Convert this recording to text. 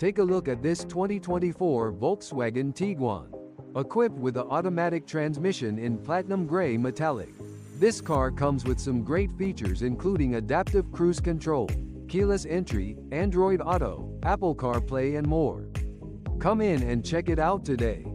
Take a look at this 2024 Volkswagen Tiguan. Equipped with an automatic transmission in platinum gray metallic. This car comes with some great features including adaptive cruise control, keyless entry, Android Auto, Apple CarPlay and more. Come in and check it out today.